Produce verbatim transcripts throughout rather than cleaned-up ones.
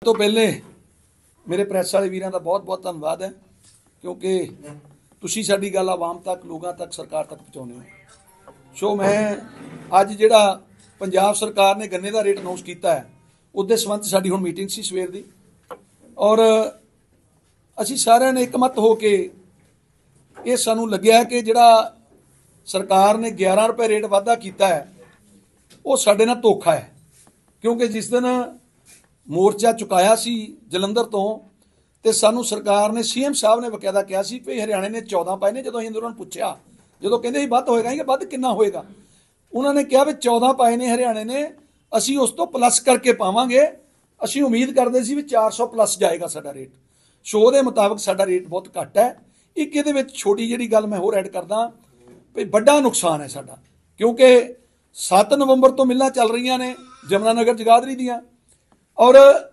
तो पहले मेरे प्रैस वाले वीरां दा बहुत बहुत धन्यवाद है, क्योंकि तुसी साडी गल आवाम तक, लोगों तक, सरकार तक पहुँचाने हो। सो मैं अज जिहड़ा पंजाब सरकार ने गन्ने का रेट अनाउंस किया है, उसके संबंध साडी हुण मीटिंग सी सवेर दी, और असी सारिਆਂ ने एकमत हो के ये सानू लग्या कि जिहड़ा सरकार ने ग्यारह रुपए रेट वाधा किया है वो साडे नाल धोखा है। क्योंकि जिस दिन मोर्चा चुकाया सी जलंधर तो ते सानू सरकार ने सी एम साहब ने बकायदा कहा सी कि हरियाणे ने चौदह पाए ने। जो असीं उन्होंने पूछा, जो कहते वध होएगा कि वध कितना होएगा, उन्होंने कहा भी चौदह पाए ने हरियाणे ने, असी उस तो प्लस करके पावांगे। असी उम्मीद करते सी भी चार सौ प्लस जाएगा साडा रेट। सो उहदे मुताबिक साडा रेट बहुत घट है। एक इहदे विच छोटी जिहड़ी गल मैं होर ऐड करदा भी बड़ा नुकसान है साडा, क्योंकि सत्त नवंबर तो मिलां चल रही ने जमुनानगर जगाधरी दियां, और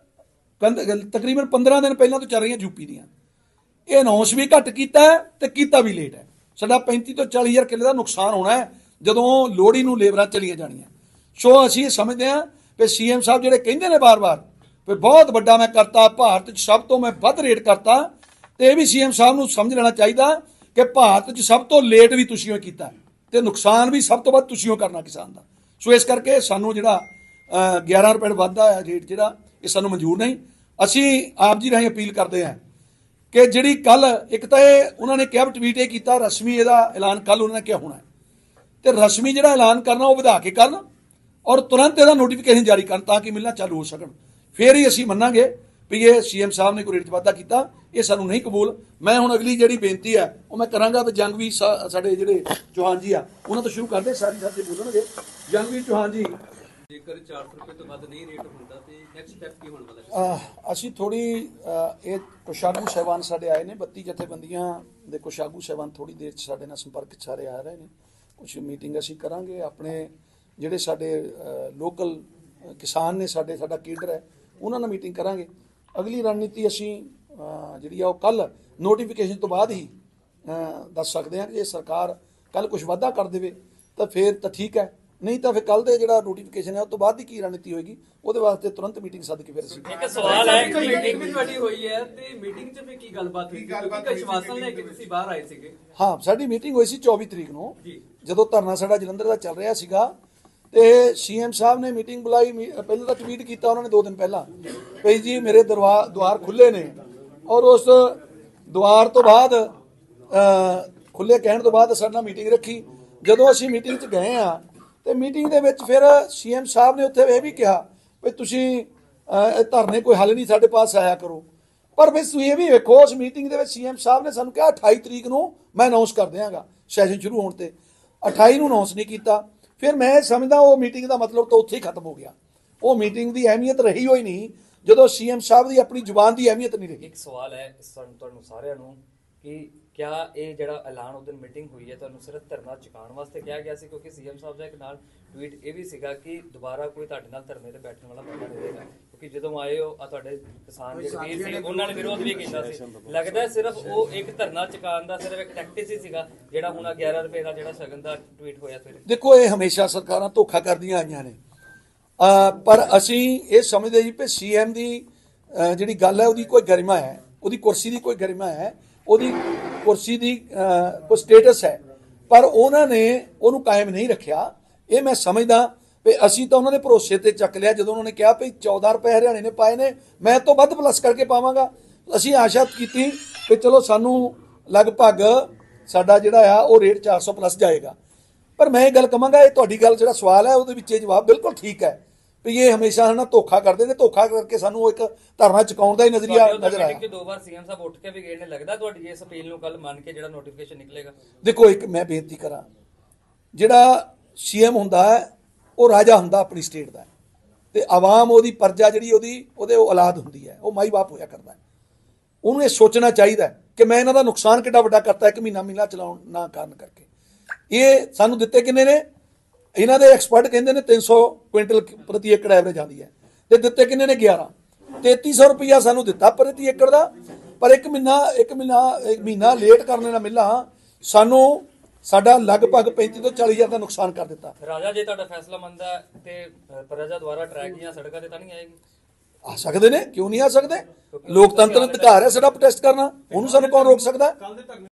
तकरीबन पंद्रह दिन पहले तो चल रही यूपी दियां। ये अनाउंस भी घट किया है तो किया भी लेट है। साडा पैंती तो चाली हज़ार किले का नुकसान होना है जदों लोहड़ी नूं लेबरां चलियां जाणियां। सो असीं समझते हैं कि सी एम साहब जिहड़े कहिंदे ने बार बार भी बहुत वड्डा मैं करता, भारत च सब तो मैं वध रेट करता, तो यह भी सी एम साहब नूं समझ लेना चाहिए कि भारत च सब तो लेट भी तुसीं कीता ते नुकसान भी सब तो वध तुसीं करना किसान का। सो इस करके सानू जिहड़ा ग्यारह रुपए वाधा है रेट जिहड़ा ये सानू मंजूर नहीं। असी आप जी राਹੀਂ अपील करते हैं कि जिहड़ी कल एक तो ये उन्होंने कहा ट्वीट ये किया रस्मी इसका ऐलान कल उन्होंने क्या होना है, तो रस्मी जिहड़ा ऐलान करना वो वधा के करन और तुरंत इसका नोटिफिकेशन जारी करन ताकि मिलना चालू हो सकन। फिर ही असी मन्नांगे भी ये सी एम साहब ने कोई रेट वाधा किया, ये सानू नहीं कबूल। मैं हुण अगली जिहड़ी बेनती है वो मैं करांगा भी जंगवीर साडे जिहड़े चौहान जी आ उन्हां तो शुरू करदे, सारी साथी बोलणगे। जंगवीर चौहान जी, जेकर चार सौ रुपए तो वध नहीं रेट हुंदा ते नैक्सट स्टैप की होण वाला? असी थोड़ी ये कुछ आगू साहबान साडे आए ने, बत्ती जथेबंदियां दे कुछ आगू साहबान थोड़ी देर साडे नाल संपर्क सारे आ रहे हैं। कुछ मीटिंग असी करांगे अपने जिहड़े साडे लोकल किसान ने, साडे साडा केडर है, उन्हां नाल मीटिंग करांगे। अगली रणनीति असी जिहड़ी आ कल नोटिफिकेशन तो बाद ही दस सकते हैं कि जे सरकार कल कुछ वाधा कर देवे तो फिर तो ठीक है, नहीं तो फिर कल दे जिहड़ा नोटिफिकेशन है उस तो बाद की रणनीति होएगी, ਉਹਦੇ ਵਾਸਤੇ तुरंत मीटिंग सद के फिर एक सवाल है कि मीटिंग भी ਤੁਹਾਡੀ ਹੋਈ ਹੈ ਤੇ ਮੀਟਿੰਗ 'ਚ ਵੀ ਕੀ ਗੱਲਬਾਤ ਹੋਈ? ਕਿਉਂਕਿ ਆਸ਼ਵਾਸਨ ਲੈ ਕੇ ਤੁਸੀਂ ਬਾਹਰ ਆਏ ਸੀਗੇ। ਹਾਂ, ਸਾਡੀ ਮੀਟਿੰਗ ਹੋਈ ਸੀ ਚੌਵੀ ਤਰੀਕ ਨੂੰ, ਜਦੋਂ ਧਰਨਾ ਸਾਡਾ ਜਲੰਧਰ ਦਾ ਚੱਲ ਰਿਹਾ ਸੀਗਾ, ਤੇ ਸੀ ਐਮ ਸਾਹਿਬ ਨੇ ਮੀਟਿੰਗ ਬੁਲਾਈ। ਪਹਿਲਾਂ ਤਾਂ ਟਵੀਟ ਕੀਤਾ ਉਹਨਾਂ ਨੇ ਦੋ ਦਿਨ ਪਹਿਲਾਂ ਭਈ ਜੀ ਮੇਰੇ ਦਰਬਾਰ ਦੁਆਰ ਖੁੱਲੇ ਨੇ, ਔਰ ਉਸ ਦੁਆਰ ਤੋਂ ਬਾਅਦ ਖੁੱਲੇ ਕਹਿਣ ਤੋਂ ਬਾਅਦ ਸਾਡੇ ਨਾਲ ਮੀਟਿੰਗ ਰੱਖੀ। ਜਦੋਂ ਅਸੀਂ ਮੀਟਿੰਗ 'ਚ ਗਏ ਆ ਤੇ ਮੀਟਿੰਗ ਦੇ ਵਿੱਚ ਫਿਰ ਸੀ ਐਮ ਸਾਹਿਬ ਨੇ ਉੱਥੇ ਇਹ ਵੀ ਕਿਹਾ ਵੀ ਤੁਸੀਂ ਧਰਨੇ ਕੋਈ ਹੱਲ ਨਹੀਂ ਸਾਡੇ ਪਾਸ ਆਇਆ ਕਰੋ। ਪਰ ਫਿਰ ਤੁਸੀਂ ਇਹ ਵੀ ਵੇਖੋ ਉਸ ਮੀਟਿੰਗ ਦੇ ਵਿੱਚ ਸੀ ਐਮ ਸਾਹਿਬ ਨੇ ਸਾਨੂੰ ਕਿਹਾ ਅਠਾਈ ਤਰੀਕ ਨੂੰ ਮੈਂ ਅਨਾਉਂਸ ਕਰ ਦਿਆਂਗਾ ਸੈਸ਼ਨ ਸ਼ੁਰੂ ਹੋਣ ਤੇ, ਅਠਾਈ ਨੂੰ ਅਨਾਉਂਸ ਨਹੀਂ ਕੀਤਾ। ਫਿਰ ਮੈਂ ਸਮਝਦਾ ਉਹ ਮੀਟਿੰਗ ਦਾ ਮਤਲਬ ਤਾਂ ਉੱਥੇ ਹੀ ਖਤਮ ਹੋ ਗਿਆ। ਉਹ ਮੀਟਿੰਗ ਦੀ ਅਹਿਮੀਅਤ ਰਹੀ ਹੋਈ ਨਹੀਂ ਜਦੋਂ ਸੀ ਐਮ ਸਾਹਿਬ ਦੀ ਆਪਣੀ ਜ਼ੁਬਾਨ ਦੀ ਅਹਿਮੀਅਤ ਨਹੀਂ ਰਹੀ। ਇੱਕ ਸਵਾਲ ਹੈ ਤੁਹਾਨੂੰ ਸਾਰਿਆਂ ਨੂੰ ਕਿ क्या ये ਜਿਹੜਾ ਐਲਾਨ उस दिन मीटिंग हुई है ਤੁਹਾਨੂੰ ਸਿਰਫ ਧਰਨਾ ਚੁਕਾਉਣ ਵਾਸਤੇ ਕਿਹਾ ਗਿਆ ਸੀ? ਕਿਉਂਕਿ ਸੀਐਮ ਸਾਹਿਬ ਦਾ ਇੱਕ ਨਾਲ ਟਵੀਟ ਇਹ ਵੀ ਸੀਗਾ ਕਿ ਦੁਬਾਰਾ ਕੋਈ ਤੁਹਾਡੇ ਨਾਲ ਧਰਨੇ ਤੇ ਬੈਠਣ ਵਾਲਾ ਬੰਦਾ ਨਹੀਂ ਰਹੇਗਾ, ਕਿਉਂਕਿ ਜਦੋਂ ਆਏ ਹੋ ਆ ਤੁਹਾਡੇ ਕਿਸਾਨ ਜਿਹੜੇ ਵੀਰ ਸੀ ਉਹਨਾਂ ਨੇ ਵਿਰੋਧ ਵੀ ਕੀਤਾ ਸੀ। ਲੱਗਦਾ ਸਿਰਫ ਉਹ ਇੱਕ ਧਰਨਾ ਚੁਕਾਉਣ ਦਾ ਸਿਰਫ ਇੱਕ ਟੈਕਟਿਕ ਹੀ ਸੀਗਾ ਜਿਹੜਾ ਹੁਣ ਗਿਆਰਾਂ ਰੁਪਏ ਦਾ ਜਿਹੜਾ ਸ਼ਗਨ ਦਾ ਟਵੀਟ ਹੋਇਆ ਸਵੇਰੇ। ਦੇਖੋ ਇਹ ਹਮੇਸ਼ਾ ਸਰਕਾਰਾਂ ਧੋਖਾ ਕਰਦੀਆਂ ਆਈਆਂ ਨੇ, ਪਰ ਅਸੀਂ ਇਹ ਸਮਝਦੇ ਜੀ ਕਿ ਸੀ ਐਮ ਦੀ ਜਿਹੜੀ ਗੱਲ ਹੈ ਉਹਦੀ ਕੋਈ ਗਰਿਮਾ ਹੈ, ਉਹਦੀ ਕੁਰਸੀ ਦੀ ਕੋਈ ਗਰਿਮਾ ਹੈ, ਉਹਦੀ ਕੁਰਸੀ ਦੀ ਕੋਈ ਸਟੇਟਸ ਹੈ, ਪਰ ਉਹਨਾਂ ਨੇ ਉਹਨੂੰ ਕਾਇਮ ਨਹੀਂ ਰੱਖਿਆ। ਇਹ ਮੈਂ ਸਮਝਦਾ ਵੀ ਅਸੀਂ ਤਾਂ ਉਹਨਾਂ ਦੇ ਭਰੋਸੇ ਤੇ ਚੱਕ ਲਿਆ। ਜਦੋਂ ਉਹਨਾਂ ਨੇ ਕਿਹਾ ਵੀ ਚੌਦਾਂ ਰੁਪਏ ਹਰਿਆਣੇ ਨੇ ਪਾਏ ਨੇ, ਮੈਂ ਤੋਂ ਵੱਧ ਪਲੱਸ ਕਰਕੇ ਪਾਵਾਂਗਾ, ਅਸੀਂ ਆਸ਼ਾ ਕੀਤੀ ਕਿ ਚਲੋ ਸਾਨੂੰ ਲਗਭਗ ਸਾਡਾ ਜਿਹੜਾ ਆ ਉਹ ਰੇਟ ਚਾਰ ਸੌ ਪਲੱਸ ਜਾਏਗਾ। ਪਰ ਮੈਂ ਇਹ ਗੱਲ ਕਹਾਂਗਾ, ਇਹ ਤੁਹਾਡੀ ਗੱਲ ਜਿਹੜਾ ਸਵਾਲ ਹੈ ਉਹਦੇ ਵਿੱਚ ਇਹ ਜਵਾਬ ਬਿਲਕੁਲ ਠੀਕ ਹੈ ਵੀ ਇਹ ਹਮੇਸ਼ਾ ਨਾ ਧੋਖਾ ਕਰਦੇ ਨੇ, ਧੋਖਾ ਕਰਕੇ ਸਾਨੂੰ ਇੱਕ ਧਰਨਾ ਚੁਕਾਉਣ ਦਾ ਹੀ ਨਜ਼ਰੀਆ ਨਜ਼ਰ ਆਇਆ। ਕਿ ਦੋ ਵਾਰ ਸੀਐਮ ਸਾਹਿਬ ਉੱਠ ਕੇ ਵੀ ਗਏ ਨੇ, ਲੱਗਦਾ ਤੁਹਾਡੀ ਇਸ ਅਪੀਲ ਨੂੰ ਕੱਲ ਮੰਨ ਕੇ ਜਿਹੜਾ ਨੋਟੀਫਿਕੇਸ਼ਨ ਨਿਕਲੇਗਾ? ਦੇਖੋ ਇੱਕ ਮੈਂ ਬੇਨਤੀ ਕਰਾਂ, ਜਿਹੜਾ ਸੀਐਮ ਹੁੰਦਾ ਹੈ ਉਹ ਰਾਜਾ ਹੁੰਦਾ ਆਪਣੀ ਸਟੇਟ ਦਾ, ਤੇ ਆਵਾਮ ਉਹਦੀ ਪ੍ਰਜਾ ਜਿਹੜੀ ਉਹਦੀ ਉਹਦੇ ਉਹ ਔਲਾਦ ਹੁੰਦੀ ਹੈ, ਉਹ ਮਾਈ ਬਾਪ ਹੋਇਆ ਕਰਦਾ ਹੈ। ਉਹਨੂੰ ਇਹ ਸੋਚਣਾ ਚਾਹੀਦਾ ਕਿ ਮੈਂ ਇਹਨਾਂ ਦਾ ਨੁਕਸਾਨ ਕਿੱਡਾ ਵੱਡਾ ਕਰਤਾ ਇੱਕ ਮਹੀਨਾ ਮਹੀਨਾ ਚਲਾਉਣ ਨਾ ਕਾਰਨ ਕਰਕੇ। ਇਹ ਸਾਨੂੰ ਦਿੱਤੇ ਕਿੰਨੇ ਨੇ? ਇਹਨਾਂ ਦੇ ਐਕਸਪਰਟ ਕਹਿੰਦੇ ਨੇ ਤਿੰਨ ਸੌ ਕੁਇੰਟਲ ਪ੍ਰਤੀ ਏਕੜ ਐਵਰੇਜ ਆਉਂਦੀ ਹੈ, ਤੇ ਦਿੱਤੇ ਕਿੰਨੇ ਨੇ? ਗਿਆਰਾਂ। ਤੇਤੀ ਸੌ ਰੁਪਈਆ ਸਾਨੂੰ ਦਿੱਤਾ ਪ੍ਰਤੀ ਏਕੜ ਦਾ, ਪਰ ਇੱਕ ਮਹੀਨਾ ਇੱਕ ਮਹੀਨਾ ਇੱਕ ਮਹੀਨਾ ਲੇਟ ਕਰਨੇ ਨਾਲ ਮਿਲਾਂ ਸਾਨੂੰ ਸਾਡਾ ਲਗਭਗ ਪੈਂਤੀ ਤੋਂ ਚਾਲੀ ਹਜ਼ਾਰ ਦਾ ਨੁਕਸਾਨ ਕਰ ਦਿੱਤਾ। ਰਾਜਾ ਜੇ ਤੁਹਾਡਾ ਫੈਸਲਾ ਮੰਨਦਾ ਤੇ ਪ੍ਰਜਾ ਦੁਆਰਾ ਟਰੈਕ ਜਾਂ ਸੜਕਾਂ ਤੇ ਤਾਂ ਨਹੀਂ ਆਏਗੀ? ਆ ਸਕਦੇ ਨੇ, ਕਿਉਂ ਨਹੀਂ ਆ ਸਕਦੇ? ਲੋਕਤੰਤਰ ਦਾ ਅਧਿਕਾਰ ਹੈ ਸਾਡਾ ਪ੍ਰੋਟੈਸਟ ਕਰਨਾ, ਉਹਨੂੰ ਸਾਨੂੰ ਕੌਣ ਰੋਕ ਸਕਦਾ?